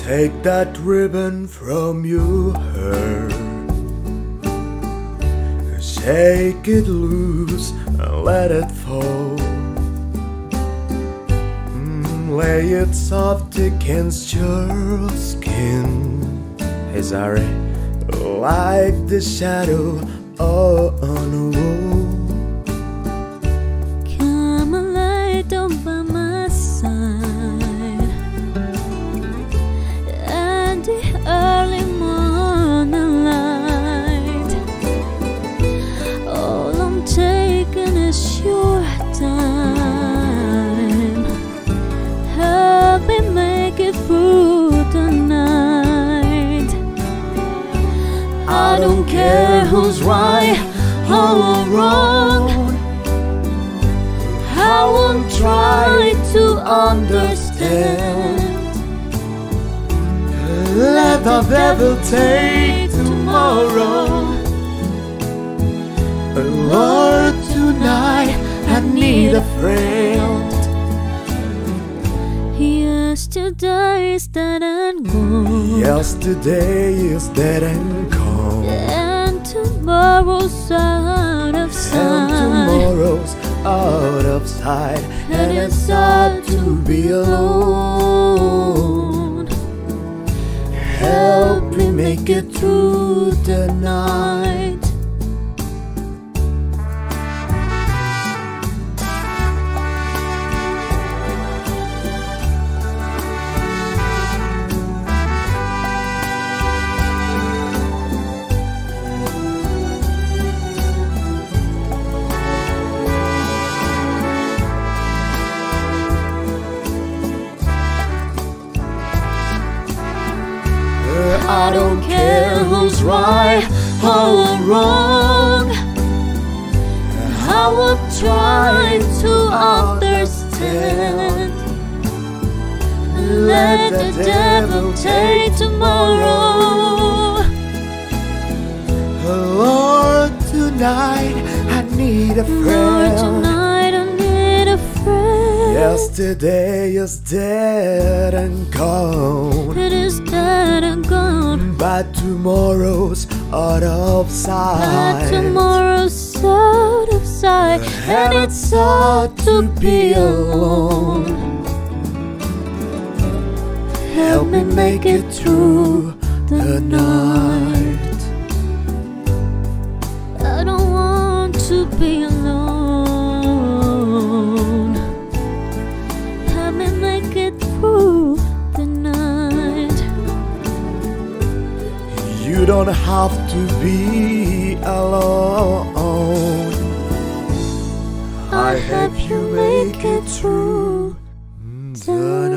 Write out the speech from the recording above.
Take that ribbon from your hair, shake it loose and let it fall. Lay it soft against your skin. Hey Zari, like the shadow on a wall. Come and lay down by my side, and the early morning light. All I'm taking is your time. Help me make it through the night. I don't care who's right or wrong. I won't try to understand. Let the devil take tomorrow. Lord, tonight I need a friend. Yesterday is dead and gone. Yesterday is dead and gone. And tomorrow's out of sight. And tomorrow's out of sight. And it's hard to be alone. Help me make it through the night. I don't care who's right or wrong. I will try to understand. Let the devil take tomorrow. Lord, tonight I need a friend. Lord, tonight I need a friend. Yesterday is dead and gone. It is dead and gone. But tomorrow's out of sight. But tomorrow's out of sight. And it's hard to be alone. Help me make it through the night. I don't want to be alone. Help me make it through the night. You don't have to be alone. I help you make it through the night.